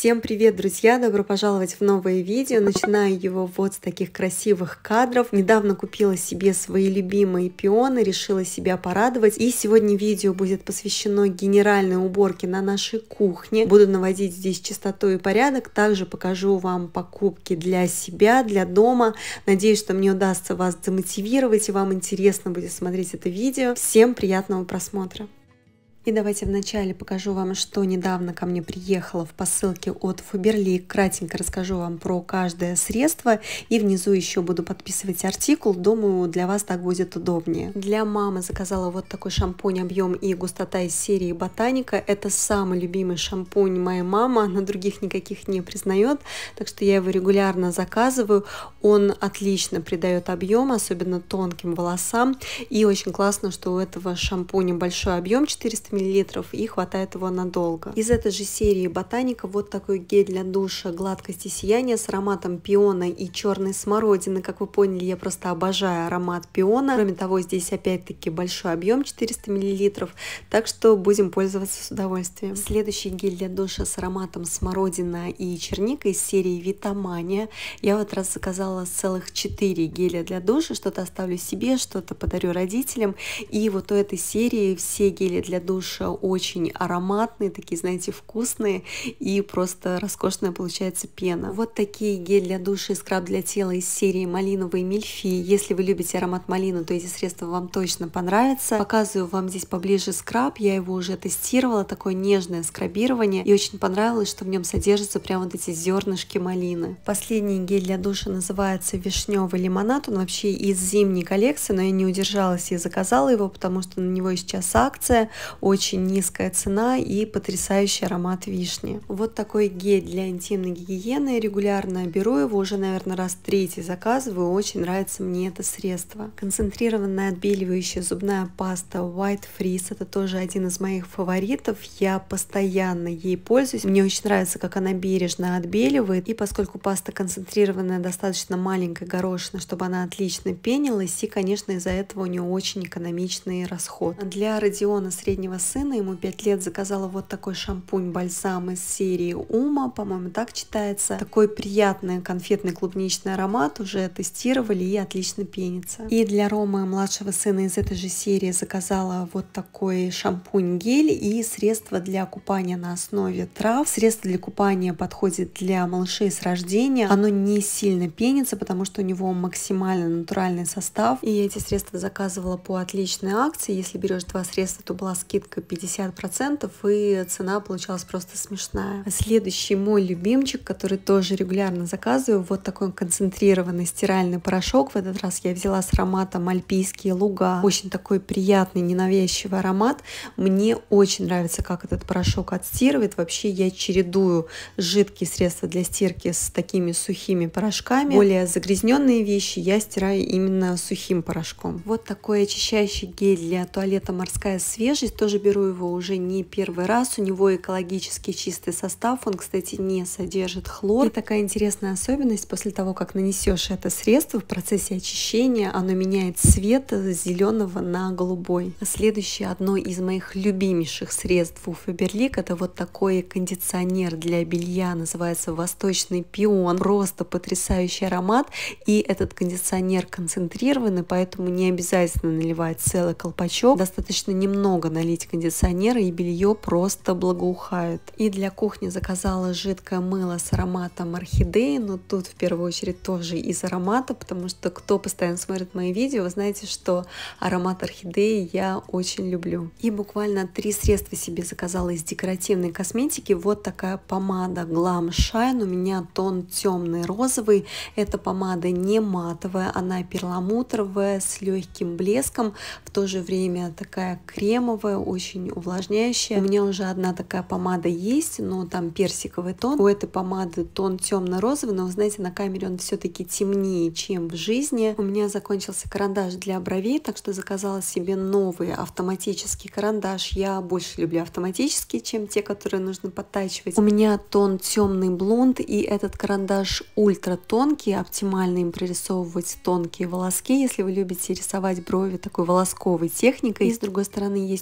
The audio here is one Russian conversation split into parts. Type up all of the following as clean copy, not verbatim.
Всем привет, друзья! Добро пожаловать в новое видео. Начинаю его вот с таких красивых кадров. Недавно купила себе свои любимые пионы, решила себя порадовать. И сегодня видео будет посвящено генеральной уборке на нашей кухне. Буду наводить здесь чистоту и порядок. Также покажу вам покупки для себя, для дома. Надеюсь, что мне удастся вас замотивировать и вам интересно будет смотреть это видео. Всем приятного просмотра! И давайте вначале покажу вам, что недавно ко мне приехало в посылке от Faberlic. Кратенько расскажу вам про каждое средство. И внизу еще буду подписывать артикул. Думаю, для вас так будет удобнее. Для мамы заказала вот такой шампунь объем и густота из серии Ботаника. Это самый любимый шампунь моей мамы. Она других никаких не признает. Так что я его регулярно заказываю. Он отлично придает объем, особенно тонким волосам. И очень классно, что у этого шампуня большой объем 400 мл и хватает его надолго. Из этой же серии Ботаника вот такой гель для душа гладкость и сияние с ароматом пиона и черной смородины. Как вы поняли, я просто обожаю аромат пиона. Кроме того, здесь опять-таки большой объем 400 мл, так что будем пользоваться с удовольствием. Следующий гель для душа с ароматом смородина и черника из серии Витамания. Я вот раз заказала целых 4 геля для душа, что-то оставлю себе, что-то подарю родителям. И вот у этой серии все гели для душа очень ароматные, такие, знаете, вкусные, и просто роскошная получается пена. Вот такие гель для душа и скраб для тела из серии Малиновый мильфей. Если вы любите аромат малины, то эти средства вам точно понравятся. Показываю вам здесь поближе скраб, я его уже тестировала, такое нежное скрабирование, и очень понравилось, что в нем содержатся прям вот эти зернышки малины. Последний гель для душа называется Вишневый лимонад, он вообще из зимней коллекции, но я не удержалась и заказала его, потому что на него сейчас акция, очень низкая цена и потрясающий аромат вишни. Вот такой гель для интимной гигиены. Регулярно беру его, уже, наверное, раз третий заказываю. Очень нравится мне это средство. Концентрированная отбеливающая зубная паста White Frizz. Это тоже один из моих фаворитов. Я постоянно ей пользуюсь. Мне очень нравится, как она бережно отбеливает. И поскольку паста концентрированная, достаточно маленькая горошина, чтобы она отлично пенилась. И, конечно, из-за этого у нее очень экономичный расход. Для Родиона среднего сына, ему 5 лет, заказала вот такой шампунь-бальзам из серии Ума, по-моему, так читается. Такой приятный конфетный клубничный аромат, уже тестировали и отлично пенится. И для Ромы, младшего сына, из этой же серии заказала вот такой шампунь-гель и средство для купания на основе трав. Средство для купания подходит для малышей с рождения. Оно не сильно пенится, потому что у него максимально натуральный состав. И эти средства заказывала по отличной акции. Если берешь 2 средства, то была скидка 50%, и цена получалась просто смешная. Следующий мой любимчик, который тоже регулярно заказываю, вот такой концентрированный стиральный порошок. В этот раз я взяла с ароматом Альпийские луга. Очень такой приятный, ненавязчивый аромат. Мне очень нравится, как этот порошок отстирывает. Вообще я чередую жидкие средства для стирки с такими сухими порошками. Более загрязненные вещи я стираю именно сухим порошком. Вот такой очищающий гель для туалета «Морская свежесть». Тоже беру его уже не первый раз. У него экологически чистый состав. Он, кстати, не содержит хлор. И такая интересная особенность: после того, как нанесешь это средство, в процессе очищения оно меняет цвет с зеленого на голубой. Следующее, одно из моих любимейших средств у Faberlic, это вот такой кондиционер для белья. Называется Восточный пион. Просто потрясающий аромат. И этот кондиционер концентрированный, поэтому не обязательно наливать целый колпачок. Достаточно немного налить кондиционера, и белье просто благоухает. И для кухни заказала жидкое мыло с ароматом орхидеи, но тут в первую очередь тоже из аромата, потому что кто постоянно смотрит мои видео, вы знаете, что аромат орхидеи я очень люблю. И буквально 3 средства себе заказала из декоративной косметики. Вот такая помада Glam Shine, у меня тон темный розовый. Эта помада не матовая, она перламутровая с легким блеском, в то же время такая кремовая, очень увлажняющая. У меня уже одна такая помада есть, но там персиковый тон. У этой помады тон темно-розовый, но вы знаете, на камере он все-таки темнее, чем в жизни. У меня закончился карандаш для бровей, так что заказала себе новый автоматический карандаш. Я больше люблю автоматические, чем те, которые нужно подтачивать. У меня тон темный блонд, и этот карандаш ультра тонкий, оптимально им прорисовывать тонкие волоски, если вы любите рисовать брови такой волосковой техникой. И с другой стороны есть очень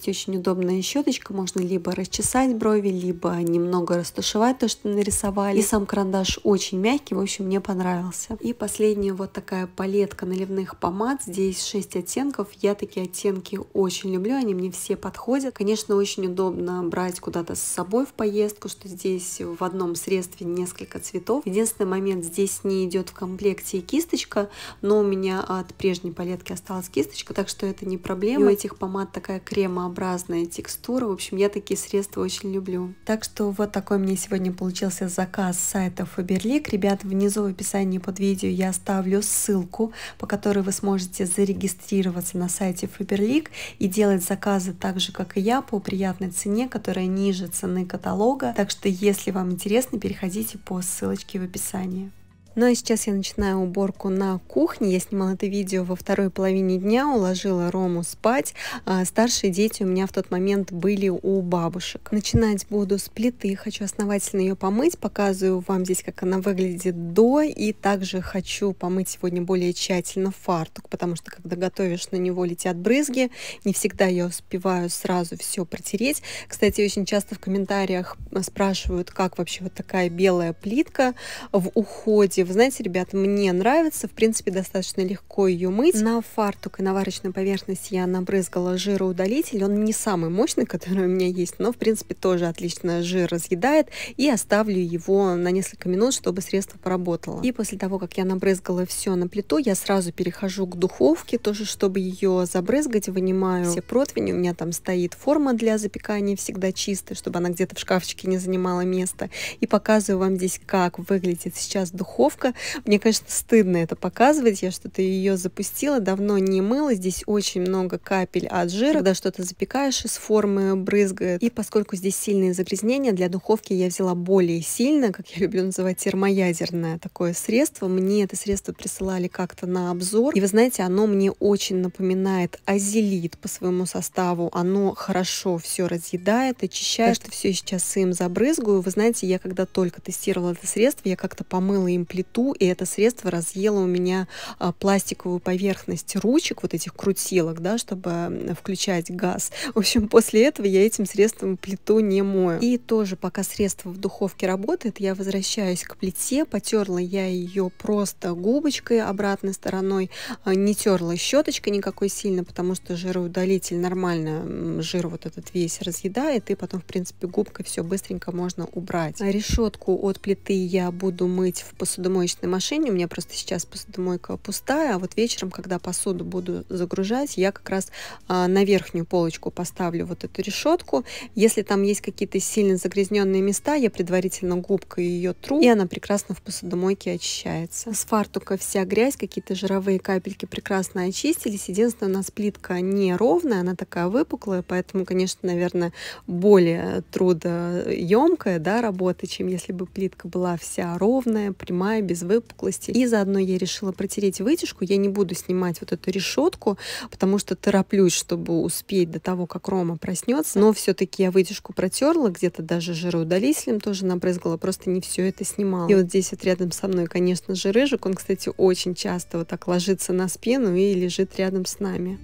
удобная щеточка, можно либо расчесать брови, либо немного растушевать то, что нарисовали. И сам карандаш очень мягкий, в общем, мне понравился. И последняя вот такая палетка наливных помад. Здесь 6 оттенков. Я такие оттенки очень люблю, они мне все подходят. Конечно, очень удобно брать куда-то с собой в поездку, что здесь в одном средстве несколько цветов. Единственный момент, здесь не идет в комплекте и кисточка, но у меня от прежней палетки осталась кисточка, так что это не проблема. И у этих помад такая кремообразная текстура. В общем, я такие средства очень люблю. Так что вот такой мне сегодня получился заказ с сайта Faberlic. Ребят, внизу в описании под видео я оставлю ссылку, по которой вы сможете зарегистрироваться на сайте Faberlic и делать заказы так же, как и я, по приятной цене, которая ниже цены каталога. Так что, если вам интересно, переходите по ссылочке в описании. Ну а сейчас я начинаю уборку на кухне. Я снимала это видео во второй половине дня, уложила Рому спать. Старшие дети у меня в тот момент были у бабушек. Начинать буду с плиты. Хочу основательно ее помыть. Показываю вам здесь, как она выглядит до. И также хочу помыть сегодня более тщательно фартук, потому что когда готовишь, на него летят брызги. Не всегда я успеваю сразу все протереть. Кстати, очень часто в комментариях спрашивают, как вообще вот такая белая плитка в уходе. Вы знаете, ребята, мне нравится, в принципе, достаточно легко ее мыть. На фартук и на варочную поверхность я набрызгала жироудалитель. Он не самый мощный, который у меня есть, но, в принципе, тоже отлично жир разъедает. И оставлю его на несколько минут, чтобы средство поработало. И после того, как я набрызгала все на плиту, я сразу перехожу к духовке, тоже чтобы ее забрызгать. Вынимаю все противни. У меня там стоит форма для запекания, всегда чистая, чтобы она где-то в шкафчике не занимала место. И показываю вам здесь, как выглядит сейчас духовка. Мне, конечно, стыдно это показывать. Я что-то ее запустила, давно не мыла. Здесь очень много капель от жира. Когда что-то запекаешь, из формы брызгает. И поскольку здесь сильные загрязнения, для духовки я взяла более сильное, как я люблю называть, термоядерное такое средство. Мне это средство присылали как-то на обзор. И вы знаете, оно мне очень напоминает азелит по своему составу. Оно хорошо все разъедает, очищает. Так что все сейчас им забрызгаю. Вы знаете, я когда только тестировала это средство, я как-то помыла им плиту, и это средство разъело у меня пластиковую поверхность ручек, вот этих крутилок, да, чтобы включать газ. В общем, после этого я этим средством плиту не мою. И тоже, пока средство в духовке работает, я возвращаюсь к плите. Потерла я ее просто губочкой обратной стороной, не терла щеточкой никакой сильно, потому что жироудалитель нормально жир вот этот весь разъедает, и потом, в принципе, губкой все быстренько можно убрать. Решетку от плиты я буду мыть в посудомоечной машине. У меня просто сейчас посудомойка пустая, а вот вечером, когда посуду буду загружать, я как раз на верхнюю полочку поставлю вот эту решетку. Если там есть какие-то сильно загрязненные места, я предварительно губкой ее тру, и она прекрасно в посудомойке очищается. С фартука вся грязь, какие-то жировые капельки прекрасно очистились. Единственное, у нас плитка не ровная, она такая выпуклая, поэтому, конечно, наверное, более трудоемкая, да, работа, чем если бы плитка была вся ровная, прямая, без выпуклости. И заодно я решила протереть вытяжку. Я не буду снимать вот эту решетку, потому что тороплюсь, чтобы успеть до того, как Рома проснется. Но все-таки я вытяжку протерла, где-то даже жироудалителем тоже набрызгала, просто не все это снимала. И вот здесь вот рядом со мной, конечно же, Рыжик. Он, кстати, очень часто вот так ложится на спину и лежит рядом с нами.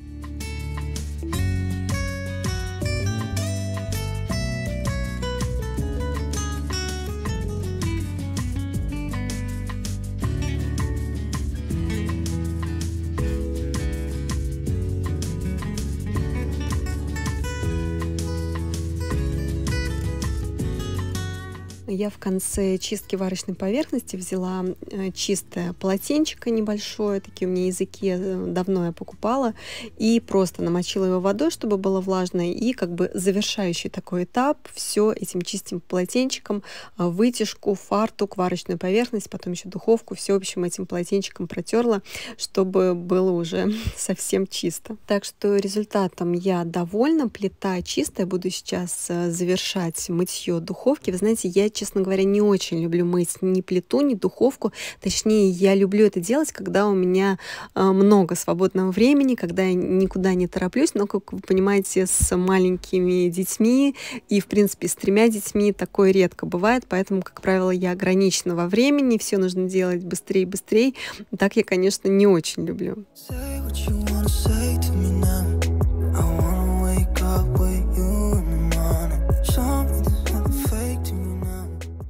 Я в конце чистки варочной поверхности взяла чистое полотенчико небольшое, такие у меня языки, давно я покупала, и просто намочила его водой, чтобы было влажно, и как бы завершающий такой этап, все этим чистым полотенчиком, вытяжку, фартук, варочную поверхность, потом еще духовку, все, в общем, этим полотенчиком протерла, чтобы было уже совсем чисто. Так что результатом я довольна, плита чистая, буду сейчас завершать мытье духовки. Вы знаете, я, честно говоря, не очень люблю мыть ни плиту, ни духовку. Точнее, я люблю это делать, когда у меня много свободного времени, когда я никуда не тороплюсь. Но, как вы понимаете, с маленькими детьми и, в принципе, с 3 детьми такое редко бывает. Поэтому, как правило, я ограничена во времени. Все нужно делать быстрее и быстрее. Так я, конечно, не очень люблю. Say what you wanna say to me now. I wanna wake up with you.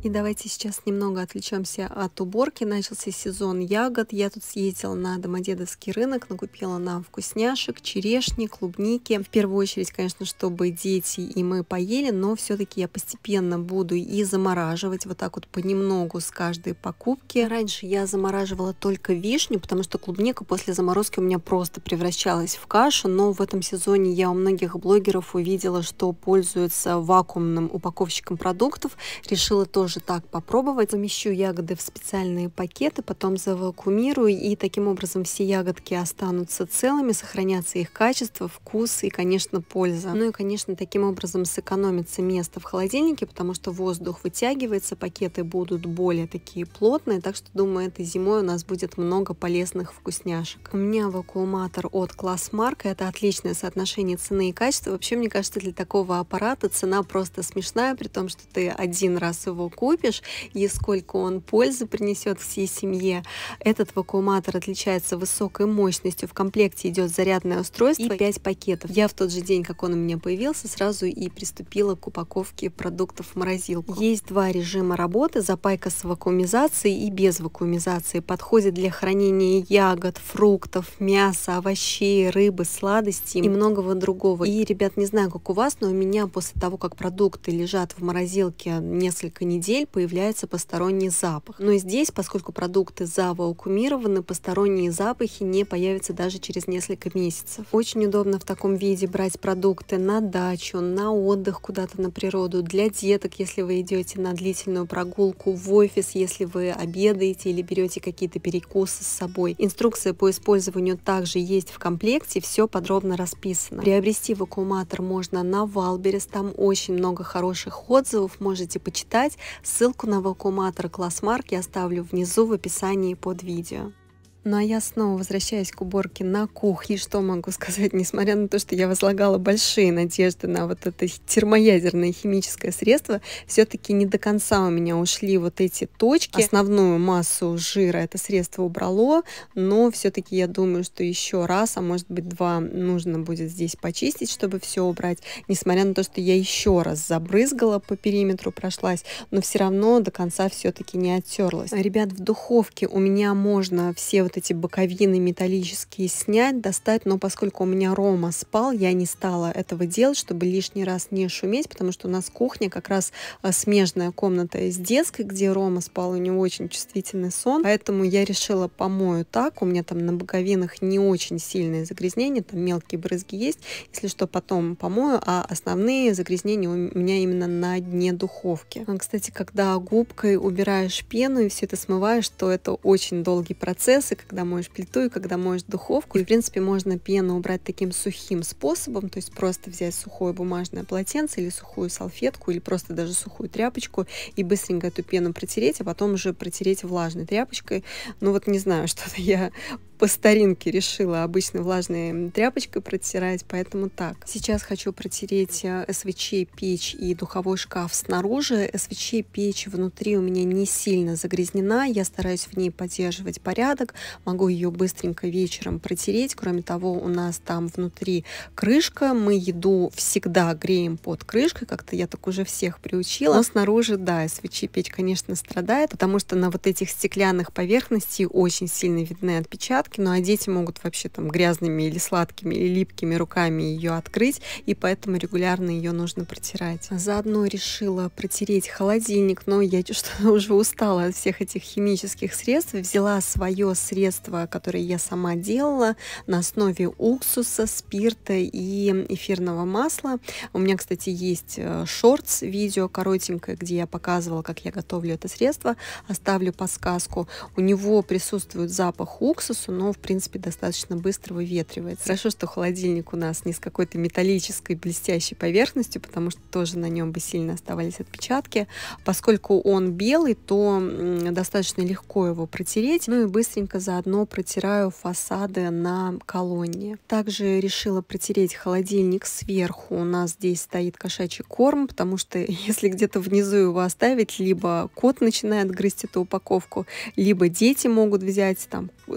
И давайте сейчас немного отвлечемся от уборки. Начался сезон ягод. Я тут съездила на Домодедовский рынок, накупила нам вкусняшек, черешни, клубники. В первую очередь, конечно, чтобы дети и мы поели, но все-таки я постепенно буду и замораживать вот так вот понемногу с каждой покупки. Раньше я замораживала только вишню, потому что клубника после заморозки у меня просто превращалась в кашу, но в этом сезоне я у многих блогеров увидела, что пользуются вакуумным упаковщиком продуктов. Решила тоже так попробовать. Помещу ягоды в специальные пакеты, потом завакуумирую, и таким образом все ягодки останутся целыми, сохранятся их качество, вкус и, конечно, польза. Ну и, конечно, таким образом сэкономится место в холодильнике, потому что воздух вытягивается, пакеты будут более такие плотные, так что, думаю, этой зимой у нас будет много полезных вкусняшек. У меня вакууматор от Classmark, это отличное соотношение цены и качества. Вообще, мне кажется, для такого аппарата цена просто смешная, при том, что ты один раз его купишь, и сколько он пользы принесет всей семье. Этот вакууматор отличается высокой мощностью. В комплекте идет зарядное устройство и 5 пакетов. Я в тот же день, как он у меня появился, сразу и приступила к упаковке продуктов в морозилку. Есть два режима работы: запайка с вакуумизацией и без вакуумизации. Подходит для хранения ягод, фруктов, мяса, овощей, рыбы, сладостей и многого другого. И, ребят, не знаю, как у вас, но у меня после того, как продукты лежат в морозилке несколько недель, появляется посторонний запах. Но здесь, поскольку продукты завакуумированы, посторонние запахи не появятся даже через несколько месяцев. Очень удобно в таком виде брать продукты на дачу, на отдых куда-то на природу, для деток, если вы идете на длительную прогулку, в офис, если вы обедаете или берете какие-то перекусы с собой. Инструкция по использованию также есть в комплекте, все подробно расписано. Приобрести вакууматор можно на Валберес, там очень много хороших отзывов, можете почитать. Ссылку на вакууматор Classmark я оставлю внизу в описании под видео. Ну а я снова возвращаюсь к уборке на кухне. Что могу сказать, несмотря на то, что я возлагала большие надежды на вот это термоядерное химическое средство, все-таки не до конца у меня ушли вот эти точки. Основную массу жира это средство убрало, но все-таки я думаю, что еще раз, а может быть два, нужно будет здесь почистить, чтобы все убрать. Несмотря на то, что я еще раз забрызгала, по периметру прошлась, но все равно до конца все-таки не оттерлась. Ребят, в духовке у меня можно все вот эти боковины металлические снять, достать, но поскольку у меня Рома спал, я не стала этого делать, чтобы лишний раз не шуметь, потому что у нас кухня как раз смежная комната с детской, где Рома спал, у него очень чувствительный сон, поэтому я решила помою так, у меня там на боковинах не очень сильное загрязнение, там мелкие брызги есть, если что, потом помою, а основные загрязнения у меня именно на дне духовки. Кстати, когда губкой убираешь пену и все это смываешь, то это очень долгий процесс, и когда моешь плиту, и когда моешь духовку. И, в принципе, можно пену убрать таким сухим способом, то есть просто взять сухое бумажное полотенце или сухую салфетку, или просто даже сухую тряпочку и быстренько эту пену протереть, а потом уже протереть влажной тряпочкой. Ну вот не знаю, что-то я по старинке решила обычно влажной тряпочкой протирать, поэтому так. Сейчас хочу протереть СВЧ печь и духовой шкаф снаружи. СВЧ печь внутри у меня не сильно загрязнена, я стараюсь в ней поддерживать порядок, могу ее быстренько вечером протереть. Кроме того, у нас там внутри крышка, мы еду всегда греем под крышкой, как-то я так уже всех приучила. Но снаружи, да, СВЧ печь, конечно, страдает, потому что на вот этих стеклянных поверхностях очень сильно видны отпечатки. Ну а дети могут вообще там грязными или сладкими или липкими руками ее открыть, и поэтому регулярно ее нужно протирать. Заодно решила протереть холодильник, но я что-то уже устала от всех этих химических средств. Взяла свое средство, которое я сама делала на основе уксуса, спирта и эфирного масла. У меня, кстати, есть шортс, видео коротенькое, где я показывала, как я готовлю это средство. Оставлю подсказку. У него присутствует запах уксуса, но, в принципе, достаточно быстро выветривается. Хорошо, что холодильник у нас не с какой-то металлической блестящей поверхностью, потому что тоже на нем бы сильно оставались отпечатки. Поскольку он белый, то достаточно легко его протереть. Ну и быстренько заодно протираю фасады на колонне. Также решила протереть холодильник сверху. У нас здесь стоит кошачий корм, потому что если где-то внизу его оставить, либо кот начинает грызть эту упаковку, либо дети могут взять там с кормом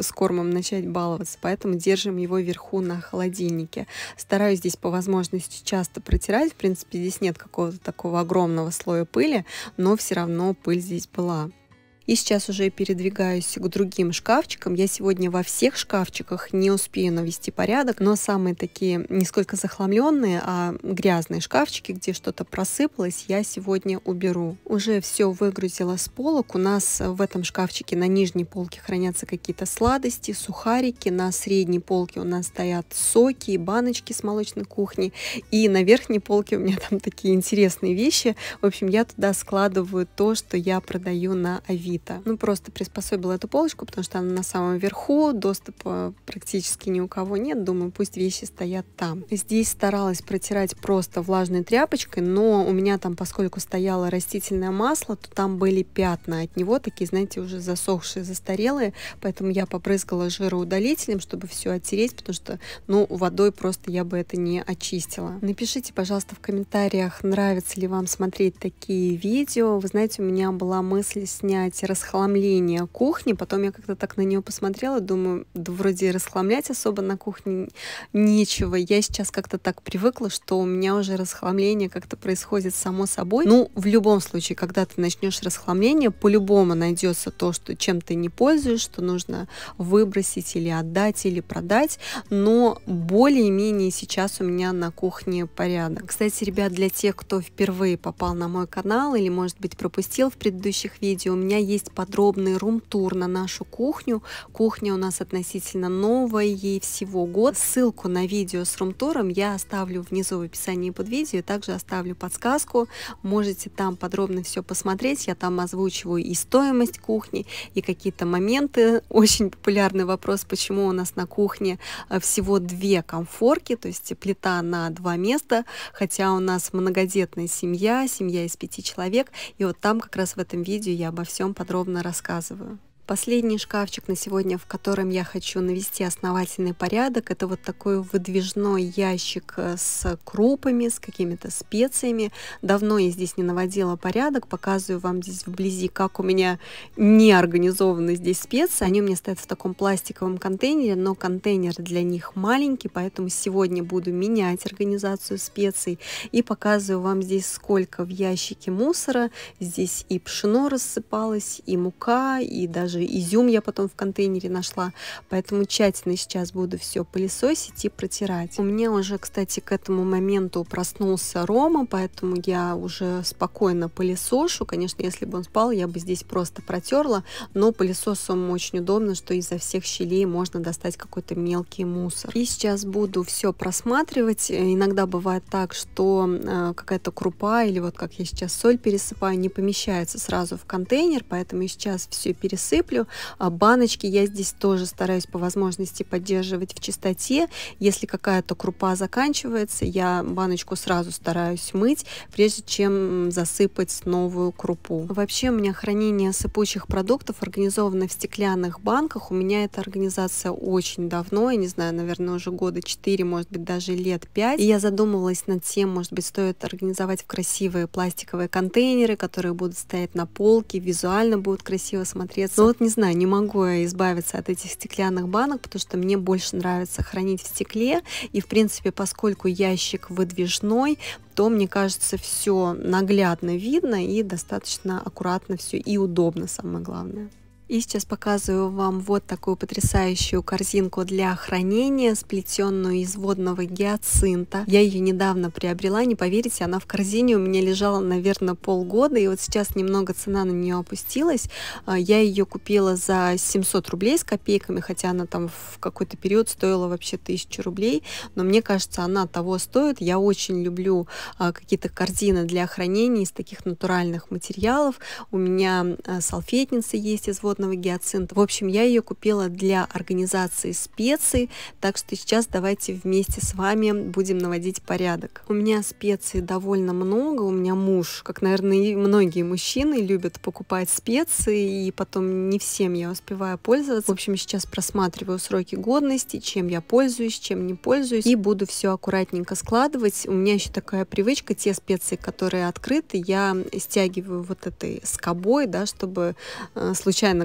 начать баловаться, поэтому держим его вверху на холодильнике. Стараюсь здесь по возможности часто протирать, в принципе, здесь нет какого-то такого огромного слоя пыли, но все равно пыль здесь была. И сейчас уже передвигаюсь к другим шкафчикам. Я сегодня во всех шкафчиках не успею навести порядок, но самые такие не сколько захламленные, а грязные шкафчики, где что-то просыпалось, я сегодня уберу. Уже все выгрузила с полок. У нас в этом шкафчике на нижней полке хранятся какие-то сладости, сухарики. На средней полке у нас стоят соки и баночки с молочной кухни. И на верхней полке у меня там такие интересные вещи. В общем, я туда складываю то, что я продаю на Авито. Ну, просто приспособила эту полочку, потому что она на самом верху, доступа практически ни у кого нет. Думаю, пусть вещи стоят там. Здесь старалась протирать просто влажной тряпочкой, но у меня там, поскольку стояло растительное масло, то там были пятна от него, такие, знаете, уже засохшие, застарелые, поэтому я побрызгала жироудалителем, чтобы все оттереть, потому что, ну, водой просто я бы это не очистила. Напишите, пожалуйста, в комментариях, нравится ли вам смотреть такие видео. Вы знаете, у меня была мысль снять расхламление кухни, потом я как-то так на нее посмотрела, думаю, да вроде расхламлять особо на кухне нечего. Я сейчас как-то так привыкла, что у меня уже расхламление как-то происходит само собой. Ну, в любом случае, когда ты начнешь расхламление, по-любому найдется то, что чем ты не пользуешься, что нужно выбросить или отдать, или продать, но более-менее сейчас у меня на кухне порядок. Кстати, ребят, для тех, кто впервые попал на мой канал или, может быть, пропустил в предыдущих видео, у меня есть подробный рум-тур на нашу кухню. Кухня у нас относительно новая, ей всего год. Ссылку на видео с рум-туром я оставлю внизу в описании под видео, и также оставлю подсказку. Можете там подробно все посмотреть. Я там озвучиваю и стоимость кухни, и какие-то моменты. Очень популярный вопрос, почему у нас на кухне всего 2 комфорки, то есть плита на 2 места, хотя у нас многодетная семья из 5 человек. И вот там как раз в этом видео я обо всем подробно рассказываю. Последний шкафчик на сегодня, в котором я хочу навести основательный порядок, это вот такой выдвижной ящик с крупами, с какими-то специями. Давно я здесь не наводила порядок, показываю вам здесь вблизи, как у меня не организованы здесь специи. Они у меня стоят в таком пластиковом контейнере, но контейнер для них маленький, поэтому сегодня буду менять организацию специй и показываю вам здесь, сколько в ящике мусора. Здесь и пшено рассыпалось, и мука, и даже изюм я потом в контейнере нашла, поэтому тщательно сейчас буду все пылесосить и протирать. У меня уже, кстати, к этому моменту проснулся Рома, поэтому я уже спокойно пылесошу. Конечно, если бы он спал, я бы здесь просто протерла, но пылесосом очень удобно, что изо всех щелей можно достать какой-то мелкий мусор. И сейчас буду все просматривать. Иногда бывает так, что какая-то крупа или вот как я сейчас соль пересыпаю, не помещается сразу в контейнер, поэтому я сейчас все пересыплю. Баночки я здесь тоже стараюсь по возможности поддерживать в чистоте. Если какая-то крупа заканчивается, я баночку сразу стараюсь мыть, прежде чем засыпать новую крупу. Вообще у меня хранение сыпучих продуктов организовано в стеклянных банках. У меня эта организация очень давно, я не знаю, наверное, уже года 4, может быть, даже лет 5. И я задумывалась над тем, может быть, стоит организовать в красивые пластиковые контейнеры, которые будут стоять на полке, визуально будут красиво смотреться. Но вот не знаю, не могу я избавиться от этих стеклянных банок, потому что мне больше нравится хранить в стекле. И, в принципе, поскольку ящик выдвижной, то, мне кажется, все наглядно видно и достаточно аккуратно все и удобно, самое главное. И сейчас показываю вам вот такую потрясающую корзинку для хранения, сплетенную из водного гиацинта. Я ее недавно приобрела, не поверите, она в корзине у меня лежала, наверное, полгода, и вот сейчас немного цена на нее опустилась. Я ее купила за 700 рублей с копейками, хотя она там в какой-то период стоила вообще 1000 рублей, но мне кажется, она того стоит. Я очень люблю какие-то корзины для хранения из таких натуральных материалов. У меня салфетницы есть из водного гиацинта. В общем, я ее купила для организации специй, так что сейчас давайте вместе с вами будем наводить порядок. У меня специй довольно много, у меня муж, как, наверное, и многие мужчины, любят покупать специи, и потом не всем я успеваю пользоваться. В общем, сейчас просматриваю сроки годности, чем я пользуюсь, чем не пользуюсь, и буду все аккуратненько складывать. У меня еще такая привычка, те специи, которые открыты, я стягиваю вот этой скобой, да, чтобы случайно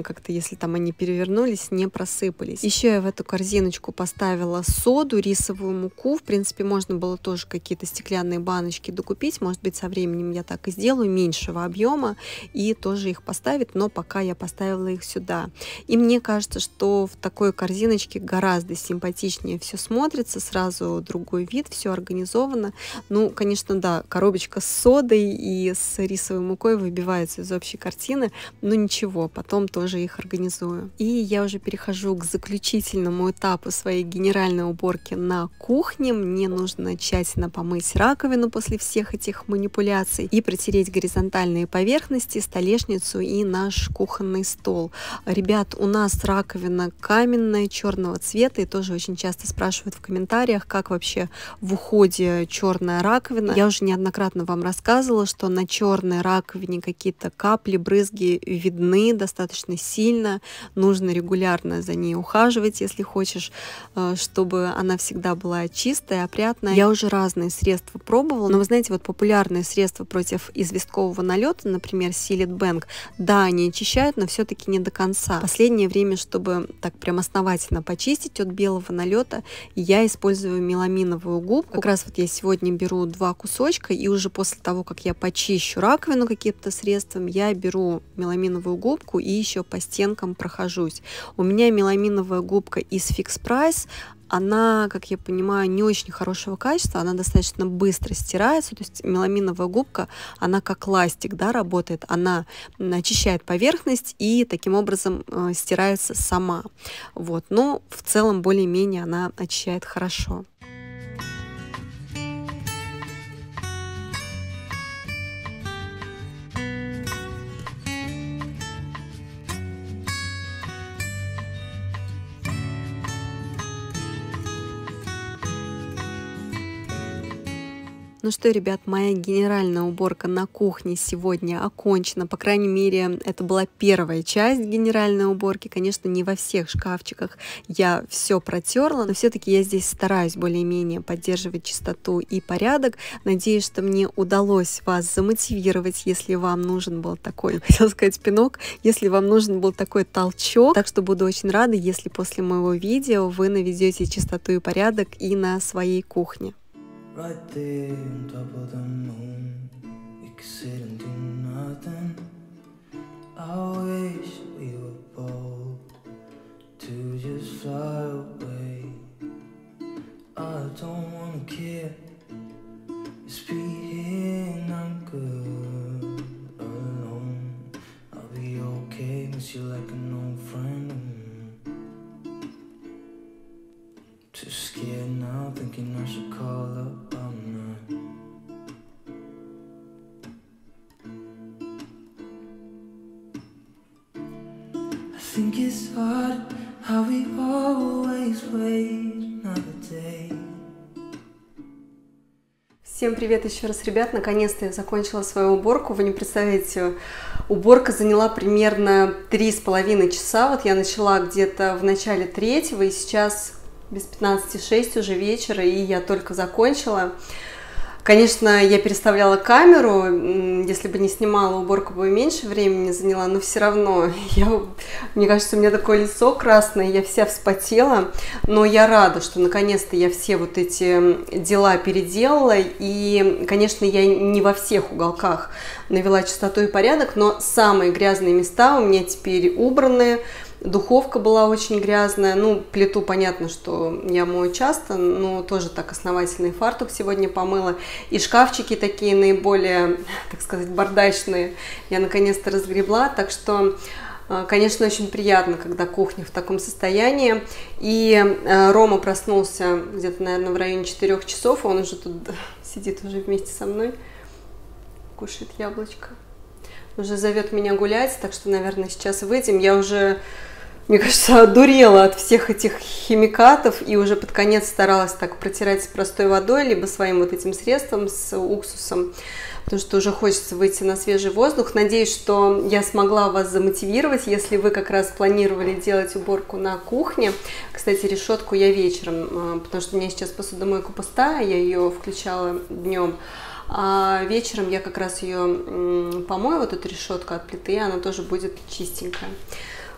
как-то, если там они перевернулись, не просыпались. Еще я в эту корзиночку поставила соду, рисовую муку. В принципе, можно было тоже какие-то стеклянные баночки докупить. Может быть, со временем я так и сделаю, меньшего объема, и тоже их поставить, но пока я поставила их сюда. И мне кажется, что в такой корзиночке гораздо симпатичнее все смотрится, сразу другой вид, все организовано. Ну, конечно, да, коробочка с содой и с рисовой мукой выбивается из общей картины, но ничего, потом тоже их организую. И я уже перехожу к заключительному этапу своей генеральной уборки на кухне. Мне нужно тщательно помыть раковину после всех этих манипуляций и протереть горизонтальные поверхности, столешницу и наш кухонный стол. Ребят, у нас раковина каменная, черного цвета, и тоже очень часто спрашивают в комментариях, как вообще в уходе черная раковина. Я уже неоднократно вам рассказывала, что на черной раковине какие-то капли, брызги видны достаточно сильно. Нужно регулярно за ней ухаживать, если хочешь, чтобы она всегда была чистая, опрятная. Я уже разные средства пробовала, но вы знаете, вот популярные средства против известкового налета, например, Sealit Bang, да, они очищают, но все-таки не до конца. В последнее время, чтобы так прям основательно почистить от белого налета, я использую меламиновую губку. Как раз вот я сегодня беру 2 кусочка, и уже после того, как я почищу раковину каким-то средством, я беру меламиновую губку и еще по стенкам прохожусь. У меня меламиновая губка из Fix Price. Она, как я понимаю, не очень хорошего качества, она достаточно быстро стирается, то есть меламиновая губка, она как ластик, да, работает, она очищает поверхность и таким образом стирается сама. Вот, но в целом более-менее она очищает хорошо. Ну что, ребят, моя генеральная уборка на кухне сегодня окончена. По крайней мере, это была первая часть генеральной уборки. Конечно, не во всех шкафчиках я все протерла, но все-таки я здесь стараюсь более-менее поддерживать чистоту и порядок. Надеюсь, что мне удалось вас замотивировать, если вам нужен был такой, хотела сказать, пинок, если вам нужен был такой толчок. Так что буду очень рада, если после моего видео вы наведете чистоту и порядок и на своей кухне. Right there on top of the moon, we could sit and do nothing. I wish we were bold to just fly away. I don't wanna care, just be here and I'm good alone. I'll be okay, miss you like an old friend. Too scared now, thinking I should call up all night. I think it's hard how we always wait another day. Всем привет еще раз, ребят! Наконец-то я закончила свою уборку. Вы не представляете, уборка заняла примерно 3,5 часа. Вот я начала где-то в начале 3-го, и сейчас без 15:06 уже вечера, и я только закончила. Конечно, я переставляла камеру, если бы не снимала, уборка бы меньше времени заняла, но все равно, мне кажется, у меня такое лицо красное, я вся вспотела, но я рада, что наконец-то я все вот эти дела переделала, и, конечно, я не во всех уголках навела чистоту и порядок, но самые грязные места у меня теперь убраны. Духовка была очень грязная, ну, плиту понятно, что я мою часто, но тоже так основательный фартук сегодня помыла. И шкафчики такие наиболее, так сказать, бардачные я наконец-то разгребла, так что, конечно, очень приятно, когда кухня в таком состоянии. И Рома проснулся где-то, наверное, в районе 4 часов, он уже тут сидит уже вместе со мной, кушает яблочко. Уже зовет меня гулять, так что, наверное, сейчас выйдем. Я уже, мне кажется, одурела от всех этих химикатов и уже под конец старалась так протирать простой водой, либо своим вот этим средством с уксусом, потому что уже хочется выйти на свежий воздух. Надеюсь, что я смогла вас замотивировать, если вы как раз планировали делать уборку на кухне. Кстати, решетку я вечером, потому что у меня сейчас посудомойка пустая, я ее включала днем. А вечером я как раз ее помою, вот эту решетку от плиты, она тоже будет чистенькая.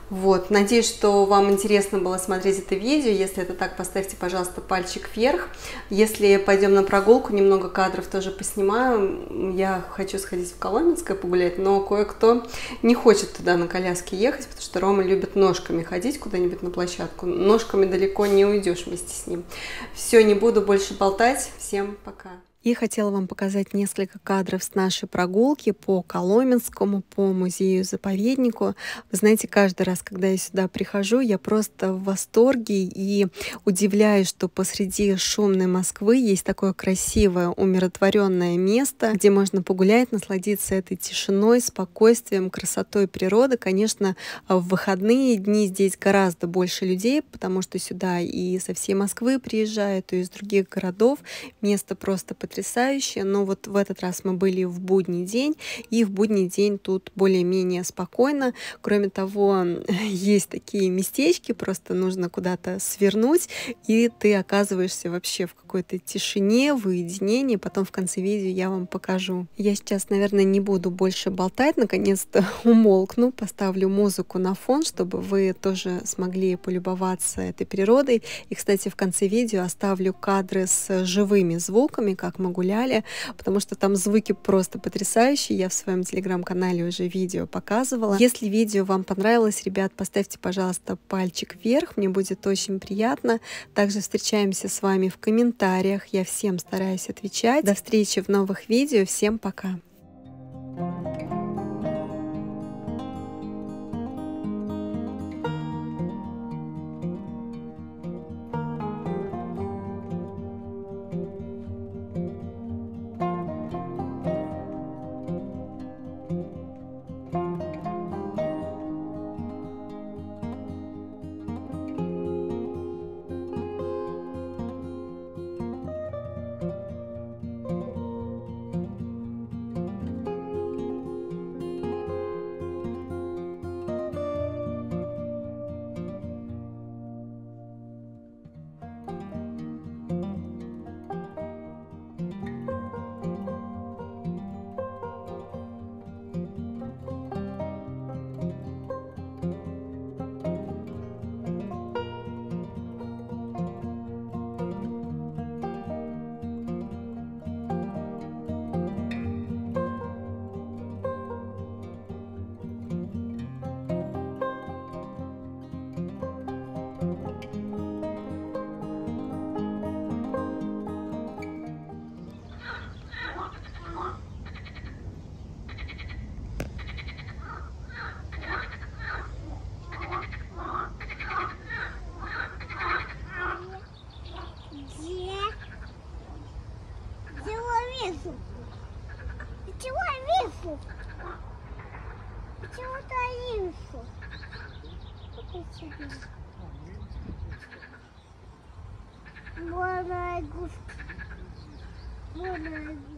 Вот, надеюсь, что вам интересно было смотреть это видео. Если это так, поставьте, пожалуйста, пальчик вверх. Если пойдем на прогулку, немного кадров тоже поснимаю. Я хочу сходить в Коломенское погулять, но кое-кто не хочет туда на коляске ехать, потому что Рома любит ножками ходить куда-нибудь на площадку. Ножками далеко не уйдешь вместе с ним. Все, не буду больше болтать. Всем пока. И хотела вам показать несколько кадров с нашей прогулки по Коломенскому, по музею-заповеднику. Вы знаете, каждый раз, когда я сюда прихожу, я просто в восторге и удивляюсь, что посреди шумной Москвы есть такое красивое, умиротворенное место, где можно погулять, насладиться этой тишиной, спокойствием, красотой природы. Конечно, в выходные дни здесь гораздо больше людей, потому что сюда и со всей Москвы приезжают, и из других городов. Место просто потрясающее, но вот в этот раз мы были в будний день, и в будний день тут более-менее спокойно. Кроме того, есть такие местечки, просто нужно куда-то свернуть, и ты оказываешься вообще в какой-то тишине, в уединении. Потом в конце видео я вам покажу. Я сейчас, наверное, не буду больше болтать, наконец-то умолкну, поставлю музыку на фон, чтобы вы тоже смогли полюбоваться этой природой. И, кстати, в конце видео оставлю кадры с живыми звуками, как мы гуляли, потому что там звуки просто потрясающие. Я в своем телеграм-канале уже видео показывала. Если видео вам понравилось, ребят, поставьте, пожалуйста, пальчик вверх, мне будет очень приятно. Также встречаемся с вами в комментариях, я всем стараюсь отвечать. До встречи в новых видео, всем пока! Можно игрушку. Можно игрушку.